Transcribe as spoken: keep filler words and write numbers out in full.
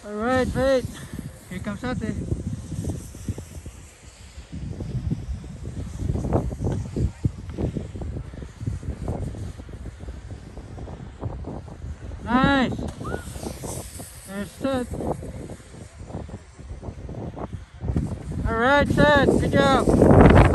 Alright, wait. Here comes ate. Nice. There's Seth. Alright, Seth. Good job.